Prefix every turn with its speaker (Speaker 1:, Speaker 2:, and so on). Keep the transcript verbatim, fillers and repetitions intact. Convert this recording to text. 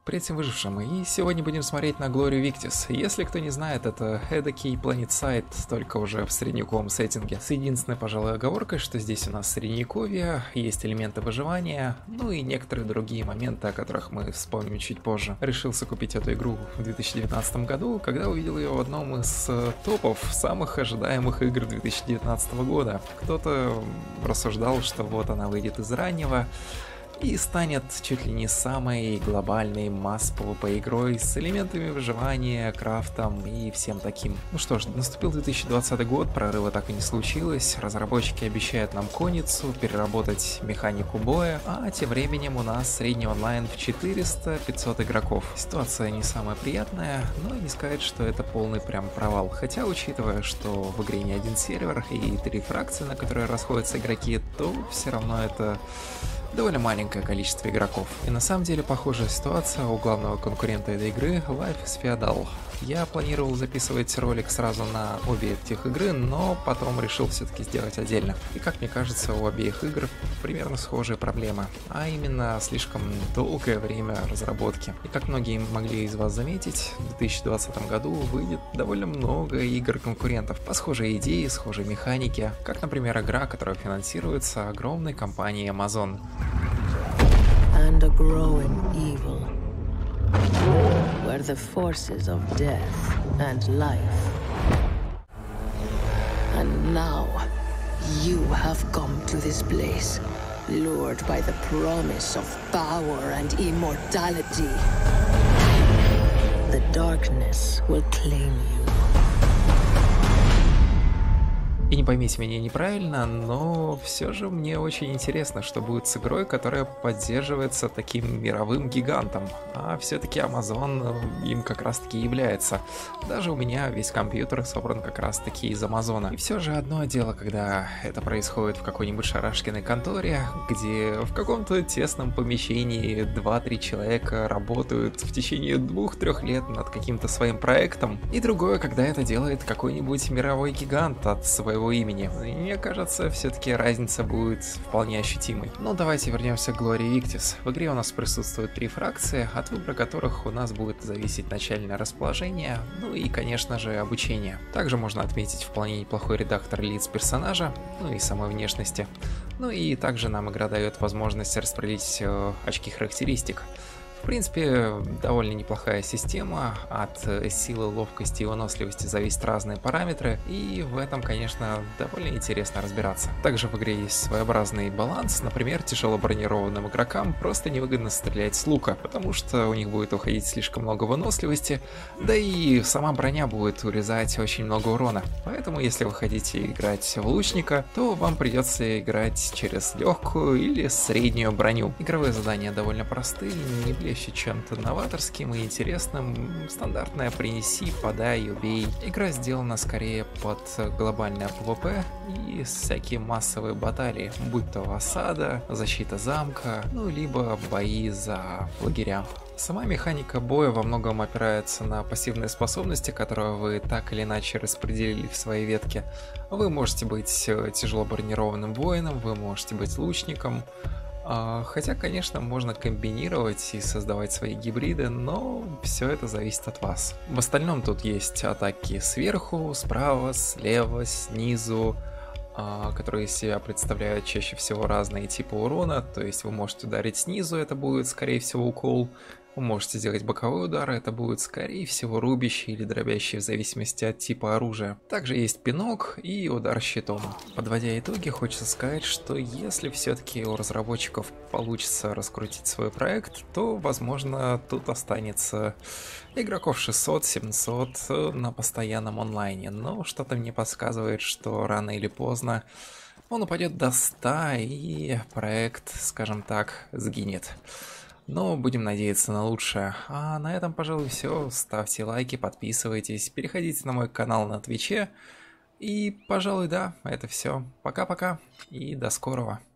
Speaker 1: Привет всем выжившим, и сегодня будем смотреть на Glory Victis. Если кто не знает, это эдакий PlanetSide, только уже в средневековом сеттинге. С единственной, пожалуй, оговоркой, что здесь у нас средневековье, есть элементы выживания, ну и некоторые другие моменты, о которых мы вспомним чуть позже. Решился купить эту игру в две тысячи девятнадцатом году, когда увидел ее в одном из топов самых ожидаемых игр две тысячи девятнадцатого года. Кто-то рассуждал, что вот она выйдет из раннего и станет чуть ли не самой глобальной масс-пи ви пи игрой с элементами выживания, крафтом и всем таким. Ну что ж, наступил две тысячи двадцатый год, прорыва так и не случилось, разработчики обещают нам конницу, переработать механику боя, а тем временем у нас средний онлайн в четыреста-пятьсот игроков. Ситуация не самая приятная, но не сказать, что это полный прям провал. Хотя, учитывая, что в игре не один сервер и три фракции, на которые расходятся игроки, то все равно это довольно маленькое количество игроков. И на самом деле похожая ситуация у главного конкурента этой игры Life is Feudal. Я планировал записывать ролик сразу на обе этих игры, но потом решил все-таки сделать отдельно. И как мне кажется, у обеих игр примерно схожие проблемы, а именно слишком долгое время разработки. И как многие могли из вас заметить, в две тысячи двадцатом году выйдет довольно много игр конкурентов по схожей идее, схожей механике, как, например, игра, которая финансируется огромной компанией Amazon.
Speaker 2: And a growing evil, where the forces of death and life. And now, you have come to this place, lured by the promise of power and immortality. The darkness will claim you.
Speaker 1: И не поймите меня неправильно, но все же мне очень интересно, что будет с игрой, которая поддерживается таким мировым гигантом. А все-таки Amazon им как раз таки является. Даже у меня весь компьютер собран как раз таки из Амазона. И все же одно дело, когда это происходит в какой-нибудь шарашкиной конторе, где в каком-то тесном помещении два-три человека работают в течение двух-трех лет над каким-то своим проектом. И другое, когда это делает какой-нибудь мировой гигант от своего имени. И мне кажется, все-таки разница будет вполне ощутимой. Но давайте вернемся к Glory Victis. В игре у нас присутствуют три фракции, от выбора которых у нас будет зависеть начальное расположение, ну и, конечно же, обучение. Также можно отметить вполне неплохой редактор лиц персонажа, ну и самой внешности. Ну и также нам игра дает возможность распределить э, очки характеристик. В принципе, довольно неплохая система, от силы, ловкости и выносливости зависят разные параметры, и в этом, конечно, довольно интересно разбираться. Также в игре есть своеобразный баланс, например, тяжело бронированным игрокам просто невыгодно стрелять с лука, потому что у них будет уходить слишком много выносливости, да и сама броня будет урезать очень много урона. Поэтому, если вы хотите играть в лучника, то вам придется играть через легкую или среднюю броню. Игровые задания довольно простые, не блещут чем-то новаторским и интересным. Стандартное «принеси, подай, убей». Игра сделана скорее под глобальное пи ви пи и всякие массовые баталии, будь то осада, защита замка, ну либо бои за лагеря. Сама механика боя во многом опирается на пассивные способности, которые вы так или иначе распределили в своей ветке. Вы можете быть тяжело бронированным воином, вы можете быть лучником. Хотя, конечно, можно комбинировать и создавать свои гибриды, но все это зависит от вас. В остальном тут есть атаки сверху, справа, слева, снизу, которые из себя представляют чаще всего разные типы урона. То есть вы можете ударить снизу, это будет скорее всего укол. Вы можете сделать боковой удар, это будет скорее всего рубящий или дробящий в зависимости от типа оружия. Также есть пинок и удар щитом. Подводя итоги, хочется сказать, что если все-таки у разработчиков получится раскрутить свой проект, то возможно тут останется игроков шестьсот-семьсот на постоянном онлайне. Но что-то мне подсказывает, что рано или поздно он упадет до ста и проект, скажем так, сгинет. Но будем надеяться на лучшее. А на этом, пожалуй, все. Ставьте лайки, подписывайтесь, переходите на мой канал на Твиче. И, пожалуй, да, это все. Пока-пока и до скорого.